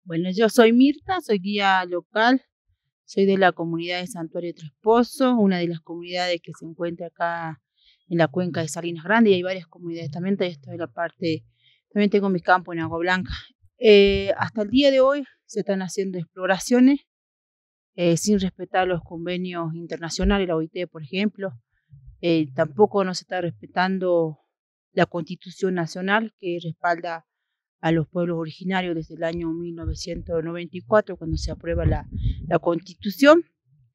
Bueno, yo soy Mirta, soy guía local, soy de la comunidad de Santuario Tres Pozos, una de las comunidades que se encuentra acá en la cuenca de Salinas Grande, y hay varias comunidades también. Estoy en la parte, también tengo mi campo en Agua Blanca. Hasta el día de hoy se están haciendo exploraciones sin respetar los convenios internacionales, la OIT, por ejemplo. Tampoco no se está respetando la Constitución Nacional, que respalda a los pueblos originarios desde el año 1994, cuando se aprueba la Constitución.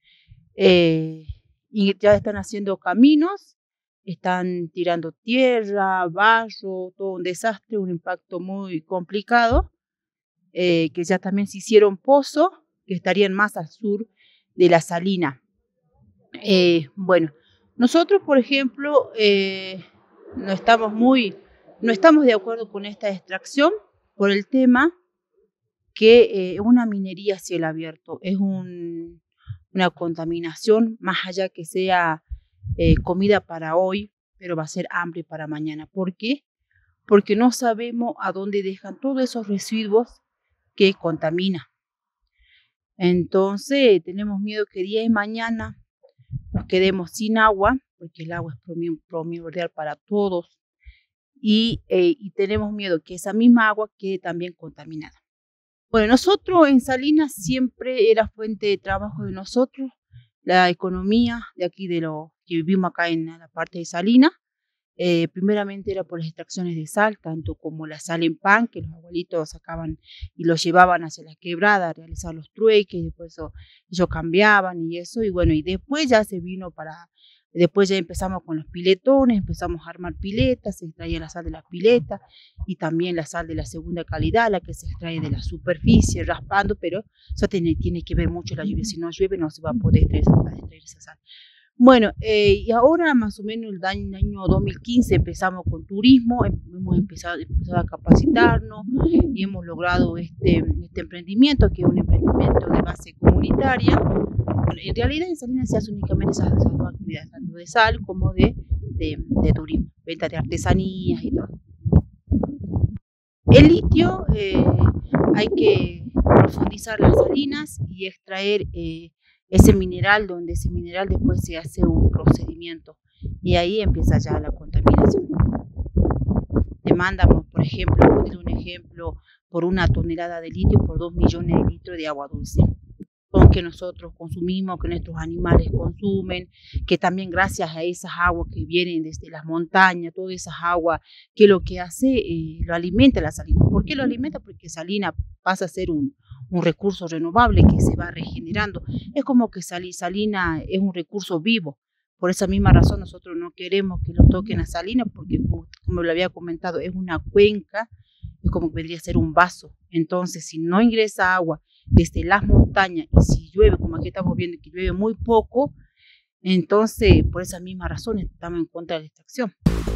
Y ya están haciendo caminos, están tirando tierra, barro, todo un desastre, un impacto muy complicado, que ya también se hicieron pozos que estarían más al sur de la salina. Bueno, nosotros, por ejemplo, no estamos de acuerdo con esta extracción por el tema que es una minería a cielo abierto, es una contaminación, más allá que sea comida para hoy, pero va a ser hambre para mañana. ¿Por qué? Porque no sabemos a dónde dejan todos esos residuos que contaminan. Entonces tenemos miedo que día y mañana nos quedemos sin agua, porque el agua es primordial para todos, y tenemos miedo que esa misma agua quede también contaminada. Bueno, nosotros en Salinas siempre era fuente de trabajo de nosotros, la economía de aquí, de lo que vivimos acá en la parte de Salinas. Primeramente era por las extracciones de sal, tanto como la sal en pan, que los abuelitos sacaban y los llevaban hacia la quebrada a realizar los trueques, después ellos cambiaban y eso, y bueno, y después ya se vino después ya empezamos con los piletones, empezamos a armar piletas, se extraía la sal de las piletas y también la sal de la segunda calidad, la que se extrae de la superficie, raspando, pero eso tiene que ver mucho la lluvia. Si no llueve no se va a poder extraer esa sal. Bueno, y ahora más o menos el año 2015 empezamos con turismo, hemos empezado a capacitarnos y hemos logrado este emprendimiento, que es un emprendimiento de base comunitaria. En realidad en Salinas se hace únicamente esas dos actividades, tanto de sal como de turismo, venta de artesanías y todo. El litio, hay que profundizar las salinas y extraer ese mineral, donde ese mineral después se hace un procedimiento y ahí empieza ya la contaminación. Demandamos, por ejemplo, poner un ejemplo, por una tonelada de litio, por 2 millones de litros de agua dulce, que nosotros consumimos, que nuestros animales consumen, que también gracias a esas aguas que vienen desde las montañas, todas esas aguas, que lo que hace, lo alimenta la salina. ¿Por qué lo alimenta? Porque salina pasa a ser un recurso renovable que se va regenerando. Es como que salina es un recurso vivo. Por esa misma razón nosotros no queremos que lo toquen a salina, porque como lo había comentado, es una cuenca, es como que vendría a ser un vaso. Entonces, si no ingresa agua desde las montañas y si llueve, como aquí estamos viendo que llueve muy poco, entonces por esa misma razón estamos en contra de la extracción.